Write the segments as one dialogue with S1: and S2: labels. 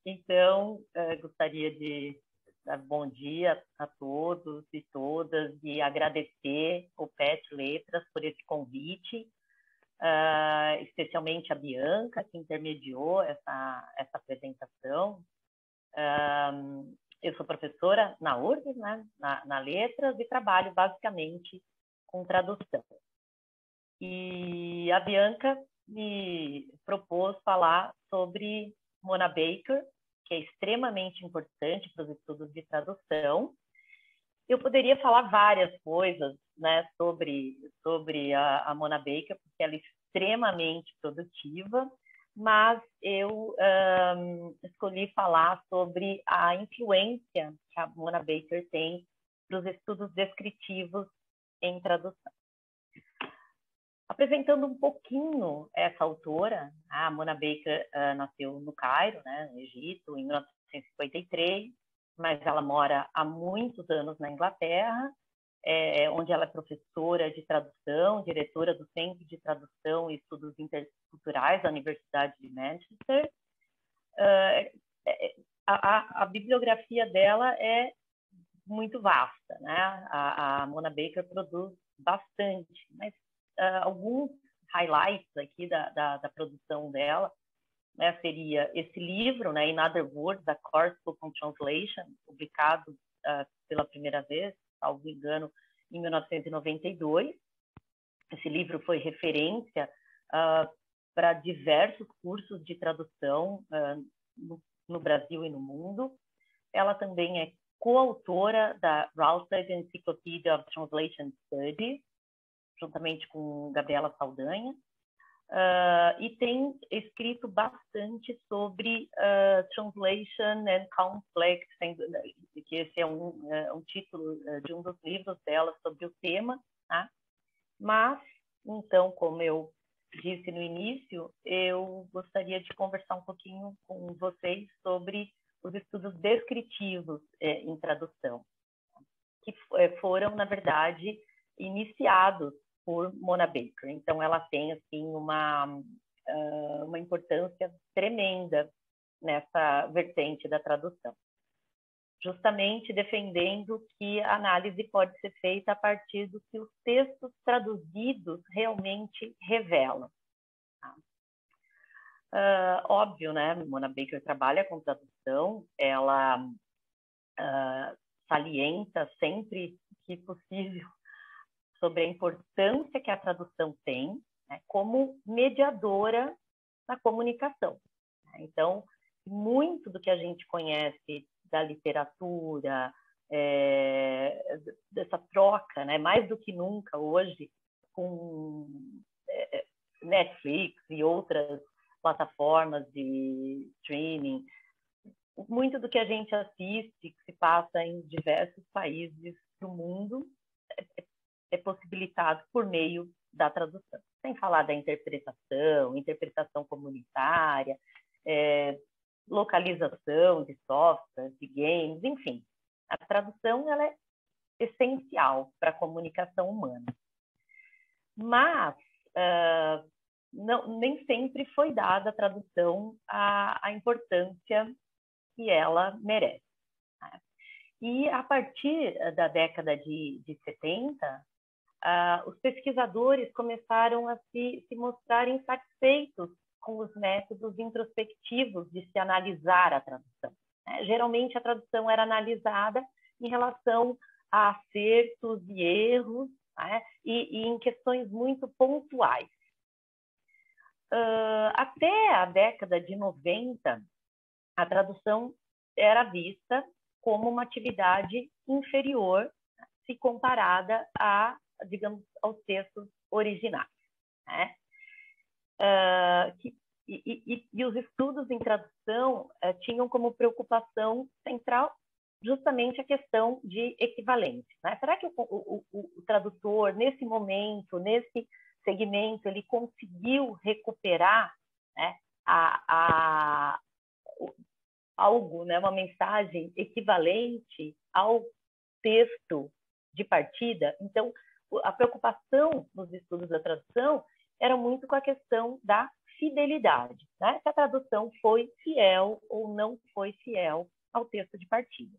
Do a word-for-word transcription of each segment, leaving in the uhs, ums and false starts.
S1: Então, uh, gostaria de dar bom dia a todos e todas e agradecer o P E T Letras por esse convite, uh, especialmente a Bianca, que intermediou essa, essa apresentação. Uh, eu sou professora na U R G S, né, na, na Letras, e trabalho basicamente com tradução. E a Bianca me propôs falar sobre Mona Baker, que é extremamente importante para os estudos de tradução. Eu poderia falar várias coisas, né, sobre, sobre a, a Mona Baker, porque ela é extremamente produtiva, mas eu um, escolhi falar sobre a influência que a Mona Baker tem para os estudos descritivos em tradução. Apresentando um pouquinho essa autora, a Mona Baker uh, nasceu no Cairo, né, no Egito, em mil novecentos e cinquenta e três, mas ela mora há muitos anos na Inglaterra, é, onde ela é professora de tradução, diretora do Centro de Tradução e Estudos Interculturais da Universidade de Manchester. Uh, a, a, a bibliografia dela é muito vasta, né? A, a Mona Baker produz bastante, mas Uh, alguns highlights aqui da, da, da produção dela, né, seria esse livro, né, In Other Words, A Course Book on Translation, publicado uh, pela primeira vez, salvo engano, em mil novecentos e noventa e dois. Esse livro foi referência uh, para diversos cursos de tradução uh, no, no Brasil e no mundo. Ela também é coautora da Routledge Encyclopedia of Translation Studies, juntamente com Gabriela Saldanha, uh, e tem escrito bastante sobre uh, Translation and Conflict, que esse é um, uh, um título uh, de um dos livros dela sobre o tema, tá? Mas, então, como eu disse no início, eu gostaria de conversar um pouquinho com vocês sobre os estudos descritivos eh, em tradução, que foram, na verdade, iniciados por Mona Baker. Então, ela tem assim uma, uh, uma importância tremenda nessa vertente da tradução, justamente defendendo que a análise pode ser feita a partir do que os textos traduzidos realmente revelam. Tá? Uh, óbvio, né? Mona Baker trabalha com tradução, ela uh, salienta sempre que possível sobre a importância que a tradução tem, né, como mediadora na comunicação. Então, muito do que a gente conhece da literatura, é, dessa troca, né, mais do que nunca hoje, com é, Netflix e outras plataformas de streaming, muito do que a gente assiste, que se passa em diversos países do mundo, é, é possibilitado por meio da tradução. Sem falar da interpretação, interpretação comunitária, é, localização de software, de games, enfim. A tradução ela é essencial para a comunicação humana. Mas uh, não, nem sempre foi dada a tradução a, a importância que ela merece. Né? E a partir da década de, de setenta, Uh, os pesquisadores começaram a se, se mostrar insatisfeitos com os métodos introspectivos de se analisar a tradução. Né? Geralmente, a tradução era analisada em relação a acertos e erros, né? e, e em questões muito pontuais. Uh, até a década de noventa, a tradução era vista como uma atividade inferior, né? se comparada a digamos, aos textos originais. Né? Uh, que, e, e, e os estudos em tradução uh, tinham como preocupação central justamente a questão de equivalência. Né? Será que o, o, o, o tradutor, nesse momento, nesse segmento, ele conseguiu recuperar, né, a, a, algo, né, uma mensagem equivalente ao texto de partida? Então, a preocupação nos estudos da tradução era muito com a questão da fidelidade, né? Se a tradução foi fiel ou não foi fiel ao texto de partida.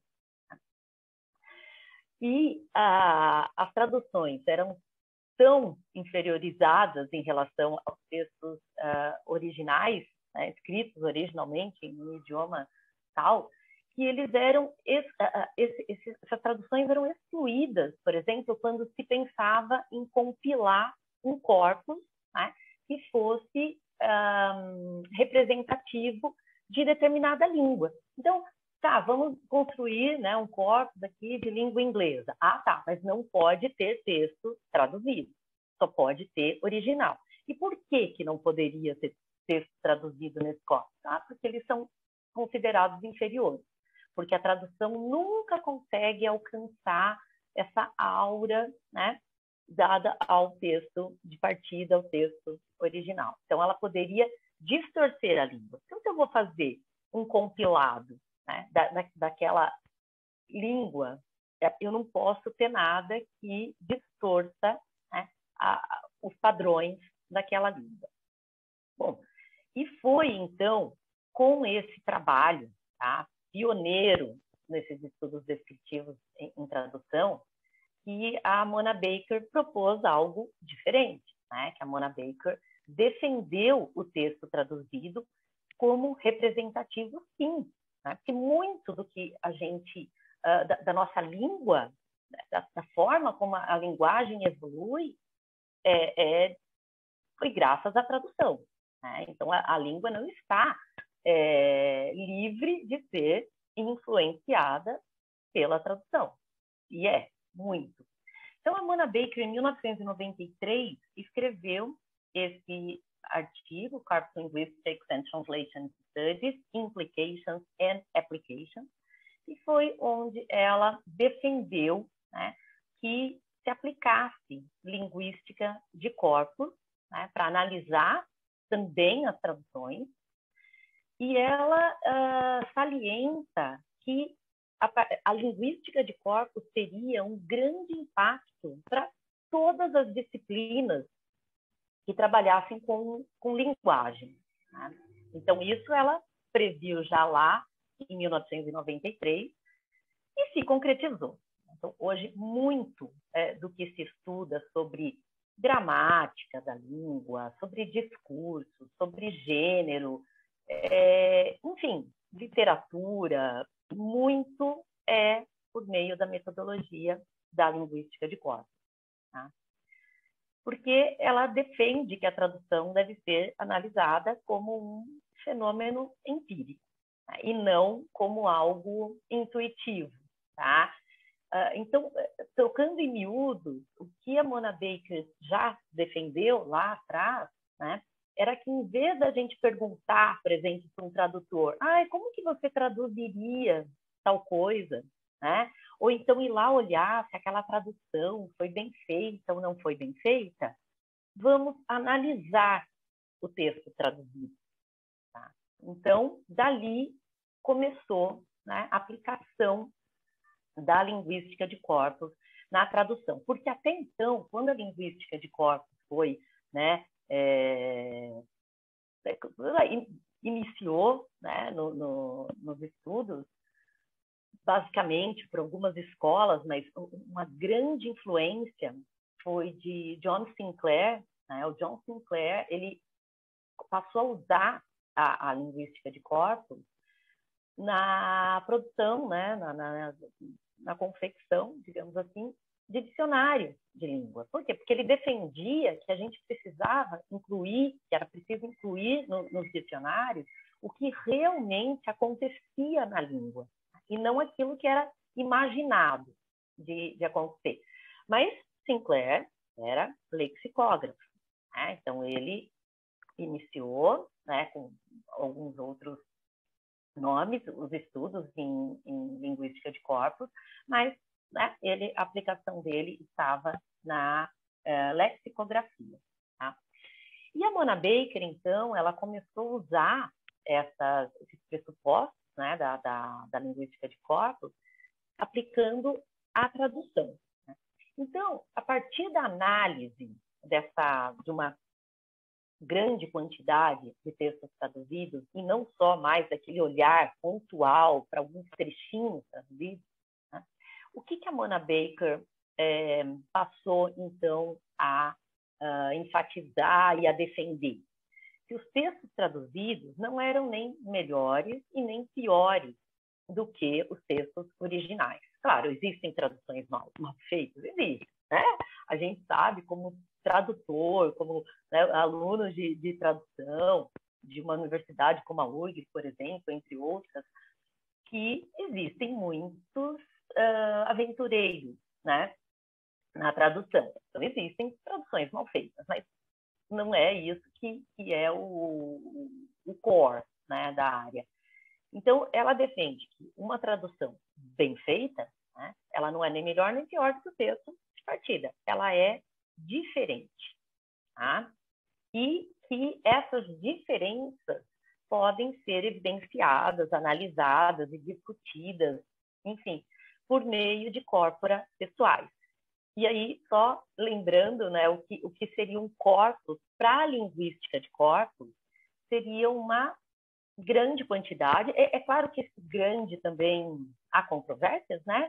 S1: E ah, as traduções eram tão inferiorizadas em relação aos textos uh, originais, né, escritos originalmente em um idioma tal, que eles eram, esse, uh, esse, esse, essas traduções eram excluídas, por exemplo, quando se pensava em compilar um corpus, né, que fosse um, representativo de determinada língua. Então, tá, vamos construir, né, um corpus aqui de língua inglesa. Ah, tá, mas não pode ter texto traduzido, só pode ter original. E por que que não poderia ter texto traduzido nesse corpus? Ah, porque eles são considerados inferiores, porque a tradução nunca consegue alcançar essa aura, né, dada ao texto de partida, ao texto original. Então, ela poderia distorcer a língua. Então, se eu vou fazer um compilado, né, da, da, daquela língua, eu não posso ter nada que distorça, né, a, a, os padrões daquela língua. Bom, e foi, então, com esse trabalho, tá, pioneiro nesses estudos descritivos em, em tradução, que a Mona Baker propôs algo diferente, né, que a Mona Baker defendeu o texto traduzido como representativo, sim, né? Porque muito do que a gente, uh, da, da nossa língua, da, da forma como a, a linguagem evolui, é, é, foi graças à tradução, né? Então, a, a língua não está é, livre de ser influenciada pela tradução, e é muito. Então, a Mona Baker, em mil novecentos e noventa e três, escreveu esse artigo, Corpus Linguistics and Translation Studies, Implications and Applications, e foi onde ela defendeu, né, que se aplicasse linguística de corpus, né, para analisar também as traduções, e ela uh, salienta que a, a linguística de corpus teria um grande impacto para todas as disciplinas que trabalhassem com, com linguagem, né? Então, isso ela previu já lá em mil novecentos e noventa e três e se concretizou. Então, hoje, muito é, do que se estuda sobre gramática da língua, sobre discurso, sobre gênero, é, enfim, literatura, muito é por meio da metodologia da linguística de corpus, tá? Porque ela defende que a tradução deve ser analisada como um fenômeno empírico, tá? E não como algo intuitivo, tá? Então, trocando em miúdos, o que a Mona Baker já defendeu lá atrás, né, era que em vez da gente perguntar, por exemplo, para um tradutor, ah, como que você traduziria tal coisa, né? Ou então ir lá olhar se aquela tradução foi bem feita ou não foi bem feita, vamos analisar o texto traduzido, tá? Então, dali começou, né, a aplicação da linguística de corpus na tradução. Porque até então, quando a linguística de corpus foi, né, é, iniciou, né, no, no, nos estudos, basicamente por algumas escolas, mas uma grande influência foi de John Sinclair, né? O John Sinclair, ele passou a usar a, a linguística de corpus na produção, né, na, na, na confecção, digamos assim, de dicionário de língua. Por quê? Porque ele defendia que a gente precisava incluir, que era preciso incluir no, nos dicionários o que realmente acontecia na língua, e não aquilo que era imaginado de, de acontecer. Mas Sinclair era lexicógrafo, né? Então ele iniciou, né, com alguns outros nomes, os estudos em, em linguística de corpus, mas, né, ele, a aplicação dele estava na uh, lexicografia, tá? E a Mona Baker, então, ela começou a usar essas, esses pressupostos, né, da, da, da linguística de corpus, aplicando a tradução, né? Então, a partir da análise dessa, de uma grande quantidade de textos traduzidos e não só mais aquele olhar pontual para alguns trechinhos traduzidos, né? O que, que a Mona Baker é, passou, então, a, a enfatizar e a defender? Que os textos traduzidos não eram nem melhores e nem piores do que os textos originais. Claro, existem traduções mal, mal feitas, existem, né? A gente sabe como tradutor, como, né, alunos de, de tradução de uma universidade como a U R G S, por exemplo, entre outras, que existem muitos uh, aventureiros, né, na tradução. Então, existem traduções mal feitas, mas não é isso que, que é o, o core, né, da área. Então, ela defende que uma tradução bem feita, né, ela não é nem melhor nem pior do que o texto de partida. Ela é diferente, tá? E que essas diferenças podem ser evidenciadas, analisadas e discutidas, enfim, por meio de corpora textuais. E aí, só lembrando, né, o que, o que seria um corpus para a linguística de corpus, seria uma grande quantidade. É, é claro que esse grande também há controvérsias, né?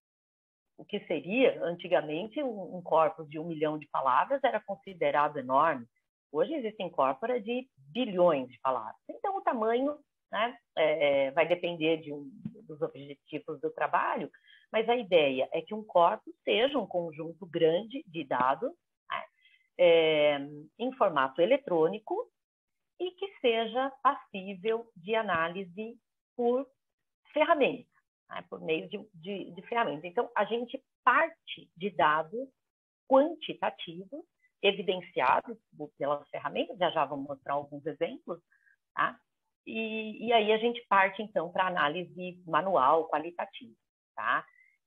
S1: O que seria, antigamente, um, um corpus de um milhão de palavras era considerado enorme. Hoje existem corpora de bilhões de palavras. Então, o tamanho, né, é, vai depender de um, dos objetivos do trabalho, mas a ideia é que um corpus seja um conjunto grande de dados, né, é, em formato eletrônico e que seja passível de análise por ferramentas, né, por meio de, de, de ferramentas. Então, a gente parte de dados quantitativos, evidenciados pelas ferramentas, já já vamos mostrar alguns exemplos, tá? E, e aí a gente parte, então, para análise manual, qualitativa, tá?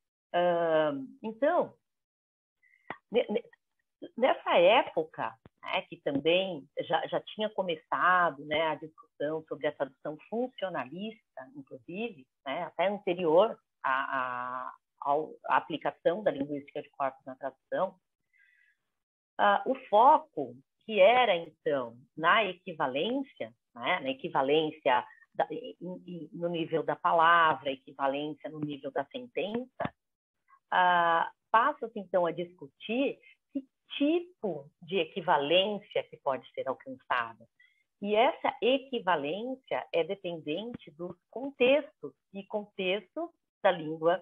S1: Uh, então, nessa época, né, que também já, já tinha começado, né, a discussão sobre a tradução funcionalista, inclusive, né, até anterior à, à, à aplicação da linguística de corpos na tradução, uh, o foco que era, então, na equivalência, né, na equivalência da, no nível da palavra, equivalência no nível da sentença, uh, passa-se, então, a discutir que tipo de equivalência que pode ser alcançada. E essa equivalência é dependente dos contextos, e contexto da língua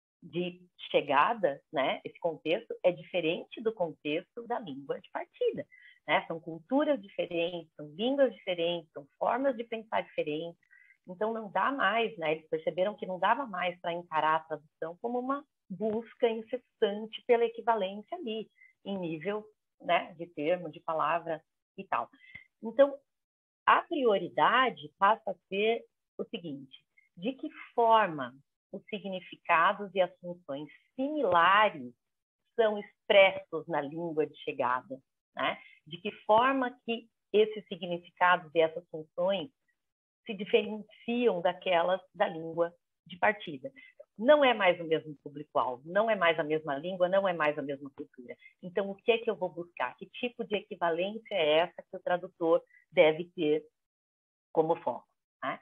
S1: de chegada, né? Esse contexto é diferente do contexto da língua de partida, né? São culturas diferentes, são línguas diferentes, são formas de pensar diferentes. Então, não dá mais, né? Eles perceberam que não dava mais para encarar a tradução como uma busca incessante pela equivalência ali, em nível, né, de termo, de palavra e tal. Então, a prioridade passa a ser o seguinte: de que forma os significados e as funções similares são expressos na língua de chegada, né? De que forma que esses significados e essas funções se diferenciam daquelas da língua de partida. Não é mais o mesmo público-alvo, não é mais a mesma língua, não é mais a mesma cultura. Então, o que é que eu vou buscar? Que tipo de equivalência é essa que o tradutor deve ter como foco, né?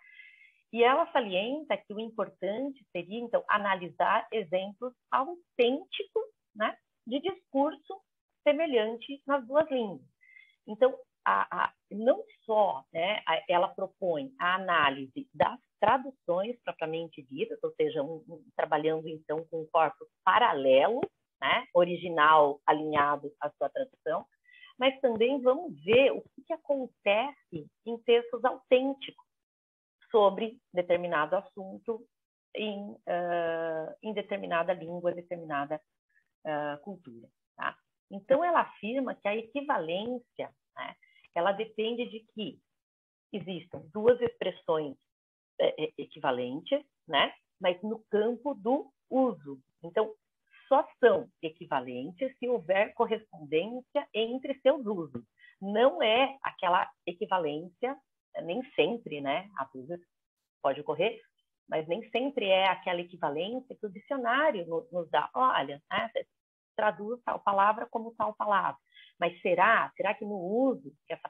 S1: E ela salienta que o importante seria, então, analisar exemplos autênticos, né, de discurso semelhante nas duas línguas. Então, a, a, não só, né, a, ela propõe a análise das traduções propriamente ditas, ou seja, um, um, trabalhando, então, com um corpus paralelo, né, original alinhado à sua tradução, mas também vamos ver o que, que acontece em textos autênticos sobre determinado assunto em, uh, em determinada língua, determinada uh, cultura, tá? Então, ela afirma que a equivalência, né, ela depende de que existam duas expressões é, equivalentes, né, mas no campo do uso. Então, só são equivalentes se houver correspondência entre seus usos. Não é aquela equivalência, nem sempre, né, a dúvida pode ocorrer, mas nem sempre é aquela equivalência que o dicionário nos dá. Olha, né, você traduz tal palavra como tal palavra. Mas será? Será que no uso que essa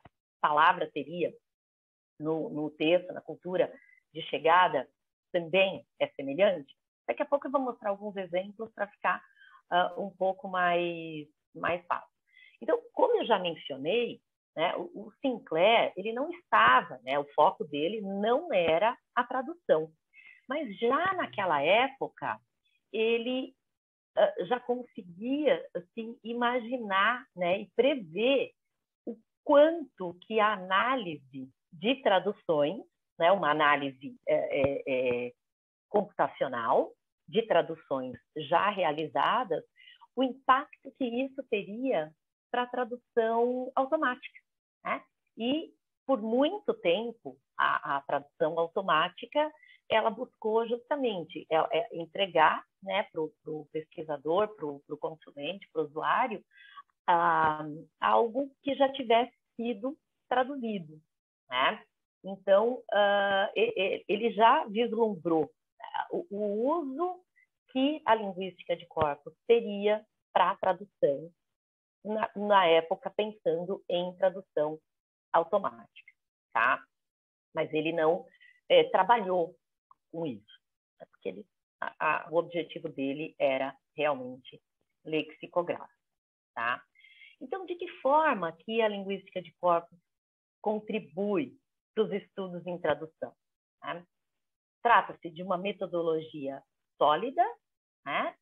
S1: palavra teria no, no texto, na cultura de chegada, também é semelhante? Daqui a pouco eu vou mostrar alguns exemplos para ficar uh, um pouco mais, mais fácil. Então, como eu já mencionei, né, o, o Sinclair, ele não estava, né, o foco dele não era a tradução. Mas já naquela época, ele uh, já conseguia assim, imaginar, né, e prever o quanto que a análise de traduções, né, uma análise é, é, é, computacional de traduções já realizadas, o impacto que isso teria para a tradução automática. Né? E, por muito tempo, a, a tradução automática ela buscou justamente é, é entregar, né, para o pesquisador, para o consulente, para o usuário, ah, algo que já tivesse sido traduzido. Né? Então, uh, ele já vislumbrou o, o uso que a linguística de corpos teria para a tradução, na, na época pensando em tradução automática. Tá? Mas ele não é, trabalhou com isso, porque ele, a, a, o objetivo dele era realmente lexicográfico. Tá? Então, de que forma que a linguística de corpos contribui para os estudos em tradução? Né? Trata-se de uma metodologia sólida, né?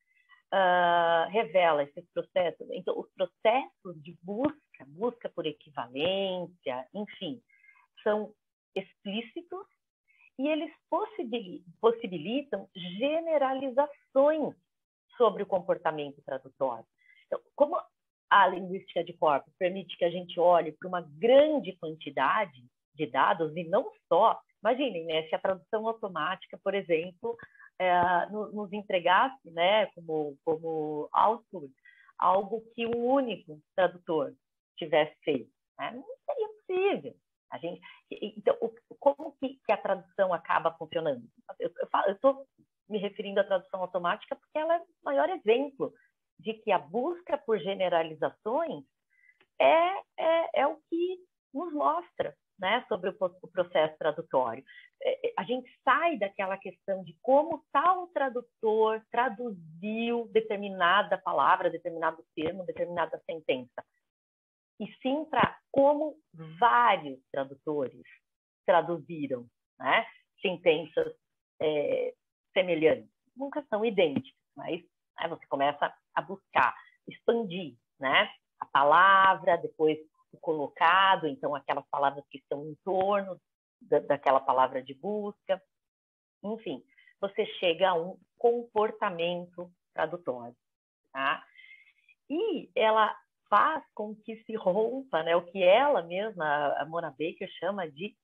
S1: uh, revela esses processos, então, os processos de busca, busca por equivalência, enfim, são explícitos e eles possibilitam generalizações sobre o comportamento tradutório. Então, como a linguística de corpos permite que a gente olhe para uma grande quantidade de dados e não só, imaginem, né, se a tradução automática, por exemplo, é, nos entregasse, né, como, como output, algo que um único tradutor tivesse feito, né? Não seria possível. A gente, então, como que, que a tradução acaba funcionando? Eu estou me referindo à tradução automática porque ela é o maior exemplo de que a busca por generalizações é, é, é o que nos mostra, né, sobre o, o processo tradutório. É, a gente sai daquela questão de como tal tradutor traduziu determinada palavra, determinado termo, determinada sentença, e sim para como vários tradutores traduziram, né, sentenças é, semelhantes. Nunca são idênticas, mas né, você começa a buscar, expandir, né, a palavra, depois o colocado, então aquelas palavras que estão em torno da, daquela palavra de busca. Enfim, você chega a um comportamento tradutório. Tá? E ela faz com que se rompa, né, o que ela mesma, a Mona Baker, chama de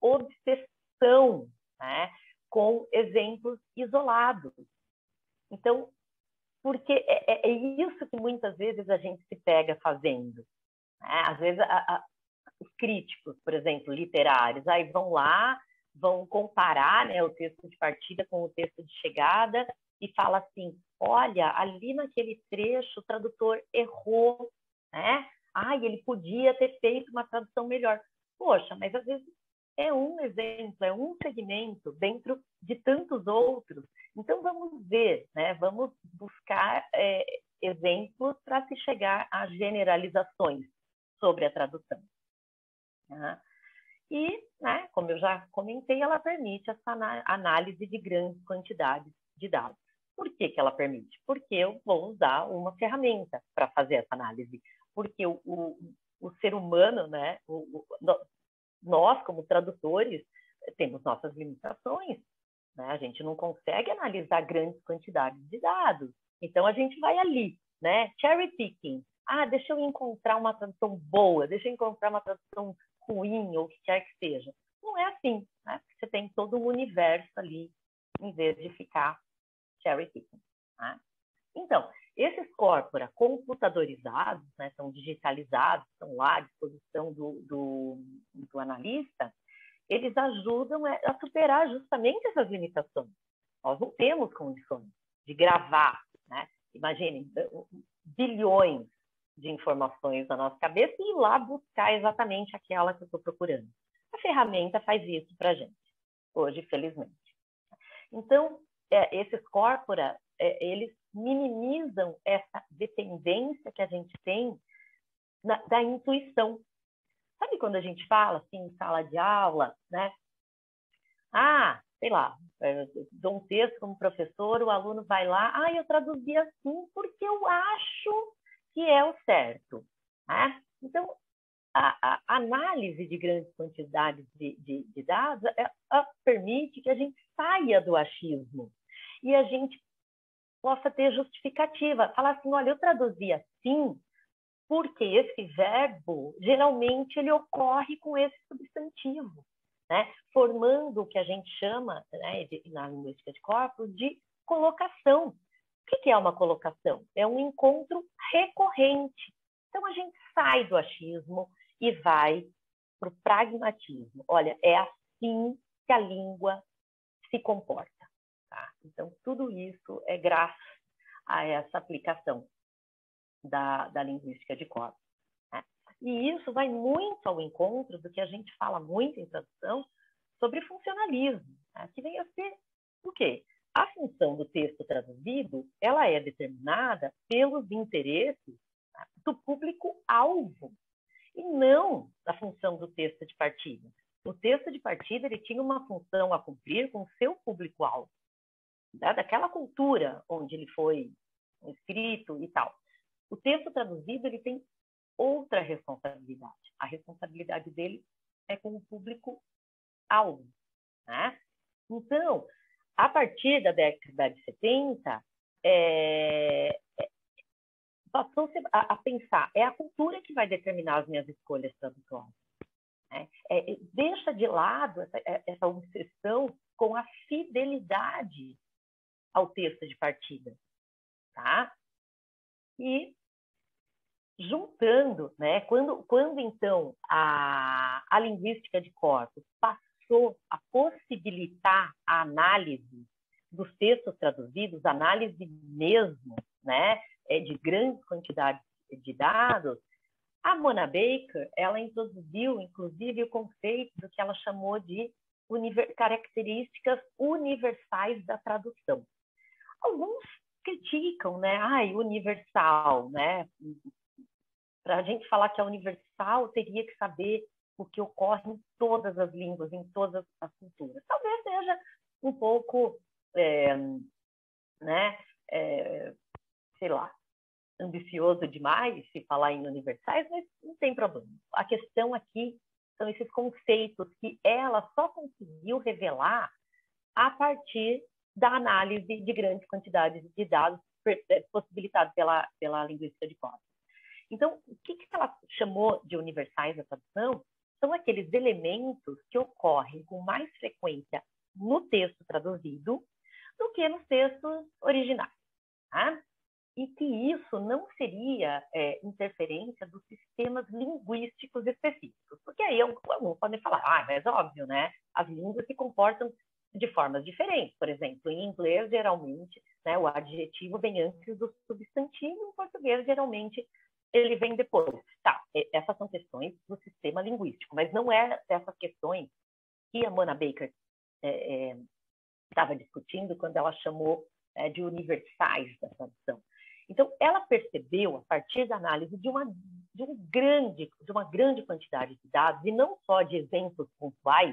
S1: obsessão, né, com exemplos isolados. Então, porque é, é isso que muitas vezes a gente se pega fazendo. Né? Às vezes, a, a, os críticos, por exemplo, literários, aí vão lá, vão comparar, né, o texto de partida com o texto de chegada e fala assim, olha, ali naquele trecho o tradutor errou, né? Ai, ele podia ter feito uma tradução melhor. Poxa, mas às vezes é um exemplo, é um segmento dentro de tantos outros. Então, vamos ver, né? Vamos buscar é, exemplos para se chegar a generalizações sobre a tradução. Tá? E, né, como eu já comentei, ela permite essa análise de grandes quantidades de dados. Por que que ela permite? Porque eu vou usar uma ferramenta para fazer essa análise. Porque o, o, o ser humano, né, o, o, nós, como tradutores, temos nossas limitações. Né? A gente não consegue analisar grandes quantidades de dados. Então, a gente vai ali, né? Cherry picking. Ah, deixa eu encontrar uma tradução boa, deixa eu encontrar uma tradução ruim, ou o que quer que seja. Não é assim, né? Você tem todo um universo ali, em vez de ficar cherry picking. Tá? Então, esses corpora computadorizados, né, são digitalizados, estão lá à disposição do, do, do analista, eles ajudam a superar justamente essas limitações. Nós não temos condições de gravar, né? Imaginem, bilhões de informações na nossa cabeça e ir lá buscar exatamente aquela que eu estou procurando. A ferramenta faz isso para a gente, hoje, felizmente. Então, é, esses corpora, é, eles minimizam essa dependência que a gente tem na, da intuição. Sabe quando a gente fala, assim, em sala de aula, né? Ah, sei lá, dou um texto como professor, o aluno vai lá, ah, eu traduzi assim porque eu acho que é o certo. Né? Então, a, a análise de grandes quantidades de, de, de dados é, permite que a gente saia do achismo e a gente possa ter justificativa. Falar assim, olha, eu traduzi assim porque esse verbo, geralmente, ele ocorre com esse substantivo, né? Formando o que a gente chama, né, de, na linguística de corpos, de colocação. O que é uma colocação? É um encontro recorrente. Então, a gente sai do achismo e vai para o pragmatismo. Olha, é assim que a língua se comporta. Tá? Então, tudo isso é graças a essa aplicação da, da linguística de corpos. Né? E isso vai muito ao encontro do que a gente fala muito em tradução sobre funcionalismo, né? Que vem a ser o quê? A função do texto traduzido, ela é determinada pelos interesses, né, do público-alvo, e não da função do texto de partida. O texto de partida ele tinha uma função a cumprir com o seu público-alvo, né, daquela cultura onde ele foi escrito e tal. O texto traduzido ele tem outra responsabilidade. A responsabilidade dele é com o público-alvo. Né? Então, a partir da década de setenta, é, passou-se a, a pensar, é a cultura que vai determinar as minhas escolhas tradutórias. Né? É, deixa de lado essa, essa obsessão com a fidelidade ao texto de partida. Tá? E juntando, né, quando, quando então a, a linguística de corpos passou a possibilitar a análise dos textos traduzidos, análise mesmo, né, de grandes quantidades de dados, a Mona Baker, ela introduziu, inclusive, o conceito do que ela chamou de univer- características universais da tradução. Alguns criticam, né, ai, universal, né, para a gente falar que é universal, teria que saber o que ocorre em todas as línguas, em todas as culturas. Talvez seja um pouco, é, né, é, sei lá, ambicioso demais se falar em universais, mas não tem problema. A questão aqui são esses conceitos que ela só conseguiu revelar a partir da análise de grandes quantidades de dados possibilitados pela, pela linguística de corpos. Então, o que, que ela chamou de universais na tradução são aqueles elementos que ocorrem com mais frequência no texto traduzido do que nos textos originais. Tá? E que isso não seria é, interferência dos sistemas linguísticos específicos. Porque aí alguns podem falar, ah, mas óbvio, né? As línguas se comportam de formas diferentes. Por exemplo, em inglês, geralmente, né, o adjetivo vem antes do substantivo, em português, geralmente, ele vem depois. Tá, essas são questões do sistema linguístico, mas não é essas questões que a Mona Baker estava é, é, discutindo quando ela chamou é, de universais da tradução. Então, ela percebeu, a partir da análise de uma, de, um grande, de uma grande quantidade de dados, e não só de exemplos pontuais,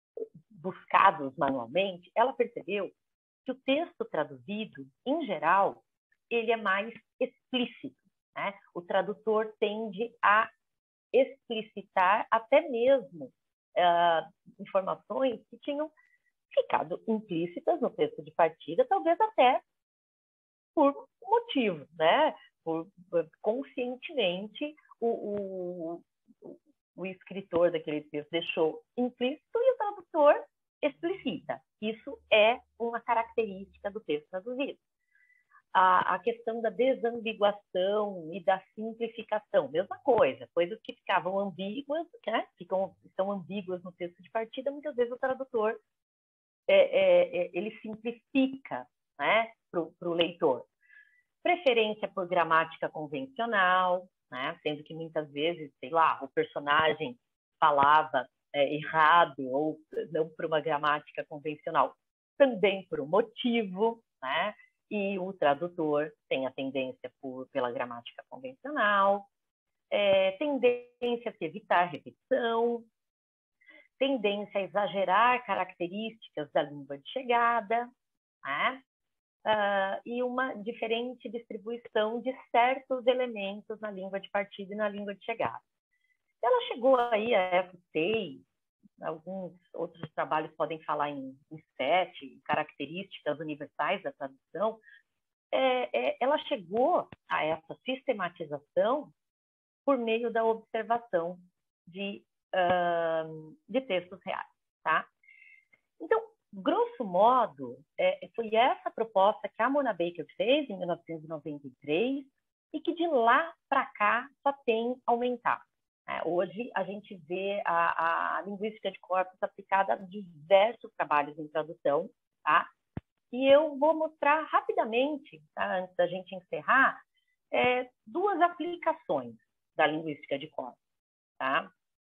S1: buscados manualmente, ela percebeu que o texto traduzido, em geral, ele é mais explícito. Né? O tradutor tende a explicitar até mesmo uh, informações que tinham ficado implícitas no texto de partida, talvez até por motivo, né? Por, por conscientemente o, o, o escritor daquele texto deixou implícito e o tradutor explicita. Isso é uma característica do texto traduzido. A, a questão da desambiguação e da simplificação, mesma coisa, coisas que ficavam ambíguas, né? Ficam, estão ambíguas no texto de partida, muitas vezes o tradutor é, é, é, ele simplifica, né, para o leitor. preferência por gramática convencional, né? Sendo que muitas vezes, sei lá, o personagem falava é, errado ou não por uma gramática convencional, também por um motivo, né? E o tradutor tem a tendência por, pela gramática convencional, é, tendência a evitar repetição, tendência a exagerar características da língua de chegada, né? Uh, e uma diferente distribuição de certos elementos na língua de partida e na língua de chegada. Ela chegou aí a F seis, alguns outros trabalhos podem falar em, em sete, características universais da tradução. É, é, ela chegou a essa sistematização por meio da observação de, uh, de textos reais, tá? Então, grosso modo, é, foi essa proposta que a Mona Baker fez em mil novecentos e noventa e três e que de lá para cá só tem aumentado. É, hoje, a gente vê a, a linguística de corpos aplicada a diversos trabalhos em tradução, tá? E eu vou mostrar rapidamente, tá, antes da gente encerrar, é, duas aplicações da linguística de corpos, tá?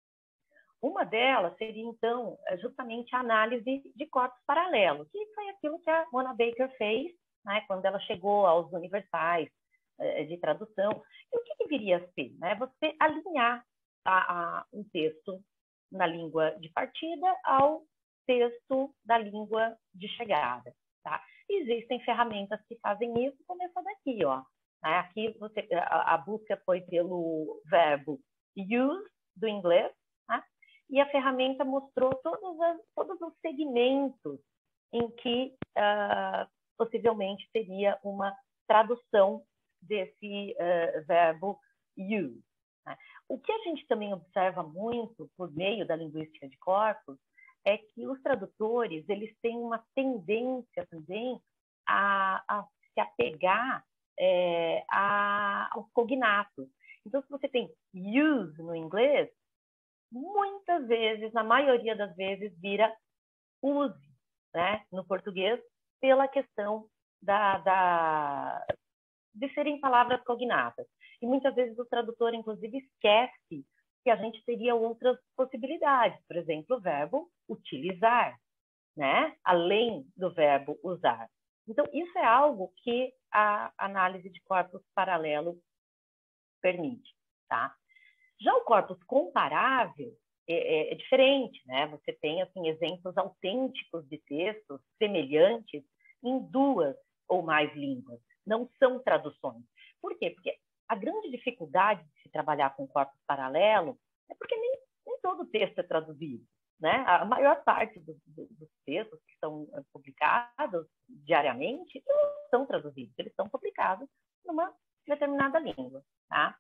S1: Uma delas seria, então, justamente a análise de corpos paralelos, que foi aquilo que a Mona Baker fez, né, quando ela chegou aos universais eh, de tradução. E o que, que viria a ser? Né? Você alinhar a, a, um texto na língua de partida ao texto da língua de chegada. Tá? Existem ferramentas que fazem isso, começando aqui. Ó. Aqui você, a, a busca foi pelo verbo use, do inglês, tá? E a ferramenta mostrou todos, as, todos os segmentos em que uh, possivelmente teria uma tradução desse uh, verbo use. Né? O que a gente também observa muito por meio da linguística de corpos é que os tradutores eles têm uma tendência também a, a se apegar é, a, aos cognatos. Então, se você tem use no inglês, muitas vezes, na maioria das vezes, vira use, né, no português, pela questão da, da, de serem palavras cognatas. E muitas vezes o tradutor, inclusive, esquece que a gente teria outras possibilidades, por exemplo, o verbo utilizar, né, além do verbo usar. Então, isso é algo que a análise de corpos paralelo permite, tá? Já o corpus comparável é, é, é diferente, né? Você tem assim exemplos autênticos de textos semelhantes em duas ou mais línguas. Não são traduções. Por quê? Porque a grande dificuldade de se trabalhar com corpus paralelo é porque nem, nem todo texto é traduzido, né? A maior parte dos, dos textos que são publicados diariamente não são traduzidos, eles são publicados numa determinada língua, tá?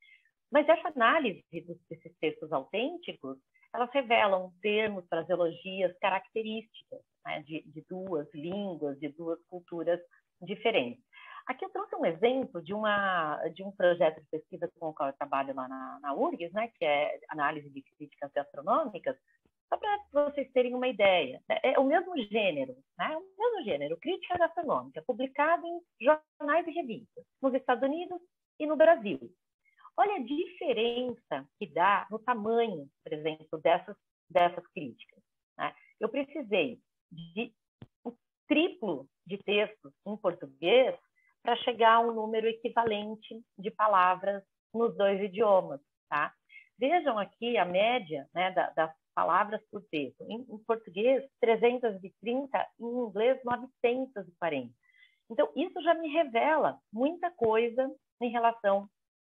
S1: Mas essa análise desses textos autênticos, elas revelam termos, fraseologias, características, né, de, de duas línguas, de duas culturas diferentes. Aqui eu trouxe um exemplo de, uma, de um projeto de pesquisa com o qual eu trabalho lá na, na U R G S, né, que é análise de críticas gastronômicas, só para vocês terem uma ideia. É o mesmo gênero, né, o mesmo gênero, crítica gastronômica, publicado em jornais e revistas, nos Estados Unidos e no Brasil. Olha a diferença que dá no tamanho, por exemplo, dessas, dessas críticas. Né? Eu precisei de um triplo de textos em português para chegar a um número equivalente de palavras nos dois idiomas. Tá? Vejam aqui a média, né, da, das palavras por texto. Em, em português, trezentas e trinta, em inglês, novecentas e quarenta. Então, isso já me revela muita coisa em relação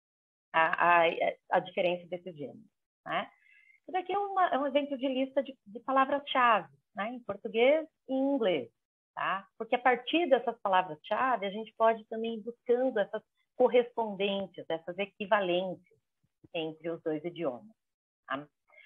S1: A, a, a diferença desses gêneros. Né? Isso daqui é, uma, é um exemplo de lista de, de palavras-chave, né? Em português e em inglês. Tá? Porque a partir dessas palavras-chave, a gente pode também ir buscando essas correspondências, essas equivalências entre os dois idiomas. Tá?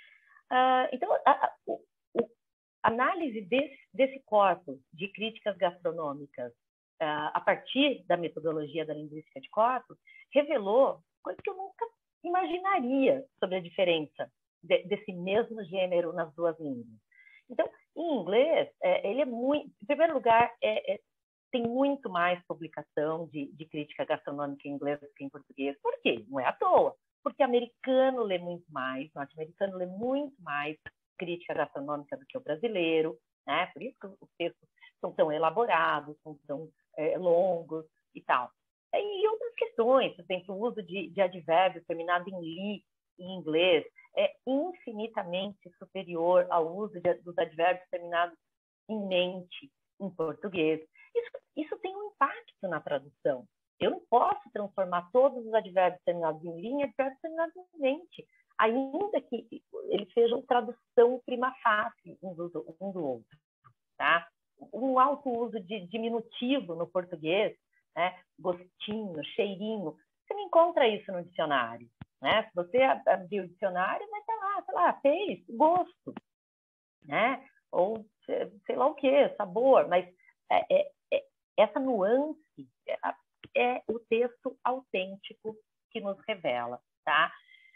S1: Uh, então, a, a, o, o, a análise desse, desse corpus de críticas gastronômicas uh, a partir da metodologia da linguística de corpus revelou coisa que eu nunca imaginaria sobre a diferença de, desse mesmo gênero nas duas línguas. Então, em inglês, é, ele é muito... Em primeiro lugar, é, é, tem muito mais publicação de, de crítica gastronômica em inglês do que em português. Por quê? Não é à toa. Porque americano lê muito mais, norte-americano lê muito mais crítica gastronômica do que o brasileiro, né? Por isso que os textos são tão elaborados, são tão é, longos e tal. E outras questões, por exemplo, o uso de, de advérbios terminados em li, em inglês, é infinitamente superior ao uso de, dos advérbios terminados em mente, em português. Isso, isso tem um impacto na tradução. Eu não posso transformar todos os advérbios terminados em linha em advérbios terminados em mente, ainda que eles sejam tradução prima facie um do, um do outro. Tá? Um alto uso de diminutivo no português, né? Gostinho, cheirinho, você não encontra isso no dicionário. Né? Se você abrir o dicionário, vai estar lá, sei lá, taste, gosto, né? Ou sei lá o que, sabor, mas é, é, é, essa nuance é, é o texto autêntico que nos revela, tá?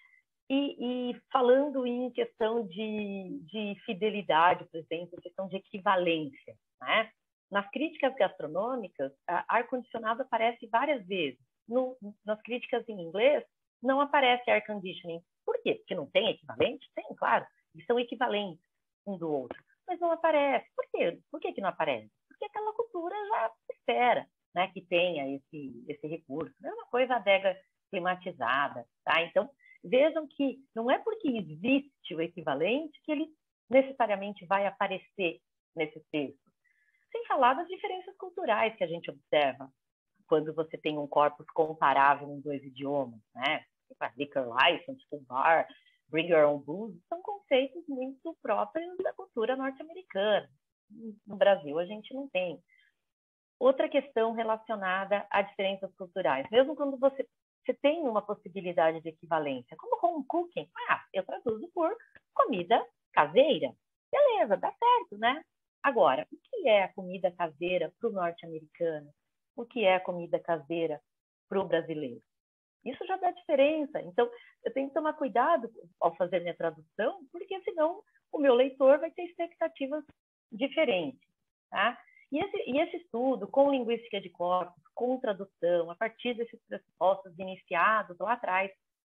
S1: E, e falando em questão de, de fidelidade, por exemplo, questão de equivalência, né? Nas críticas gastronômicas, ar-condicionado aparece várias vezes. No, nas críticas em inglês, não aparece air conditioning. Por quê? Porque não tem equivalente? Tem, claro. Eles são equivalentes um do outro. Mas não aparece. Por quê? Por que, que não aparece? Porque aquela cultura já espera, né, que tenha esse, esse recurso. É uma coisa adega climatizada. Tá? Então, vejam que não é porque existe o equivalente que ele necessariamente vai aparecer nesse texto. Sem falar das diferenças culturais que a gente observa quando você tem um corpus comparável em dois idiomas, né? Liquor license, full bar, bring your own booze, são conceitos muito próprios da cultura norte-americana. No Brasil, a gente não tem. Outra questão relacionada a diferenças culturais. Mesmo quando você, você tem uma possibilidade de equivalência, como home cooking, ah, eu traduzo por comida caseira. Beleza, dá certo, né? Agora, o que é a comida caseira para o norte-americano? O que é a comida caseira para o brasileiro? Isso já dá diferença. Então, eu tenho que tomar cuidado ao fazer minha tradução, porque senão o meu leitor vai ter expectativas diferentes. Tá? E, esse, e esse estudo com linguística de corpos, com tradução, a partir desses pressupostos iniciados lá atrás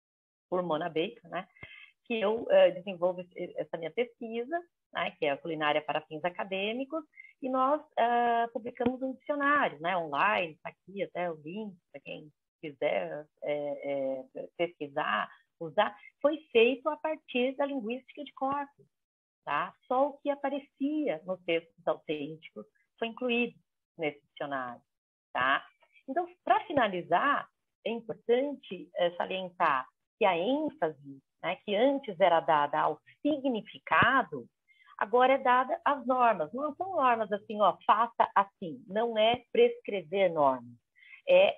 S1: por Mona Baker, né? Que eu uh, desenvolvo essa minha pesquisa, né, que é a culinária para fins acadêmicos, e nós uh, publicamos um dicionário, né, online, está aqui até o link, para quem quiser é, é, pesquisar, usar, foi feito a partir da linguística de corpos, tá? Só o que aparecia nos textos autênticos foi incluído nesse dicionário, tá? Então, para finalizar, é importante é, salientar que a ênfase, né, que antes era dada ao significado, agora é dada às normas. Não são normas assim, ó, faça assim. Não é prescrever normas. É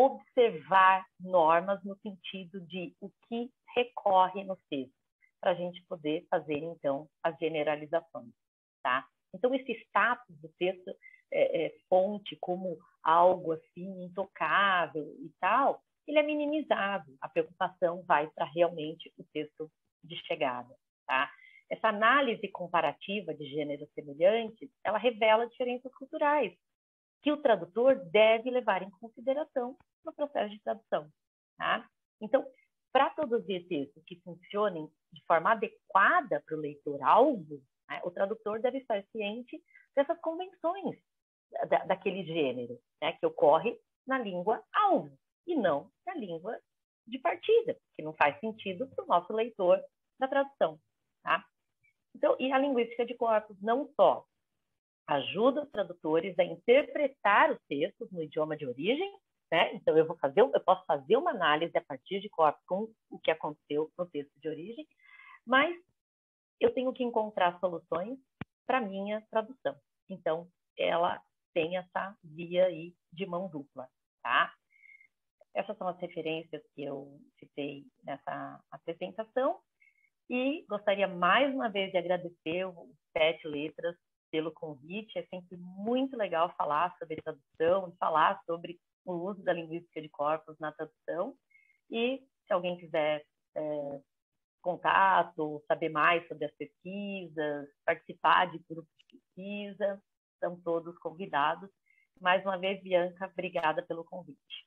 S1: observar normas no sentido de o que recorre no texto, para a gente poder fazer, então, as generalizações, tá? Então, esse status do texto é, é, fonte como algo assim intocável e tal, ele é minimizado. A preocupação vai para realmente o texto de chegada, tá? Essa análise comparativa de gêneros semelhantes, ela revela diferenças culturais que o tradutor deve levar em consideração no processo de tradução, tá? Então, para produzir textos que funcionem de forma adequada para o leitor-alvo, né, o tradutor deve estar ciente dessas convenções da, daquele gênero, né, que ocorre na língua-alvo e não na língua de partida, que não faz sentido para o nosso leitor da tradução, tá? Então, e a linguística de corpos não só ajuda os tradutores a interpretar os textos no idioma de origem, né? Então, eu, vou fazer, eu posso fazer uma análise a partir de corpos com o que aconteceu no texto de origem, mas eu tenho que encontrar soluções para a minha tradução. Então, ela tem essa via aí de mão dupla, tá? Essas são as referências que eu citei nessa apresentação e gostaria mais uma vez de agradecer o Sete Letras pelo convite. É sempre muito legal falar sobre tradução, falar sobre o uso da linguística de corpos na tradução. E se alguém quiser é, contato, saber mais sobre as pesquisas, participar de grupos de pesquisa, estão todos convidados. Mais uma vez, Bianca, obrigada pelo convite.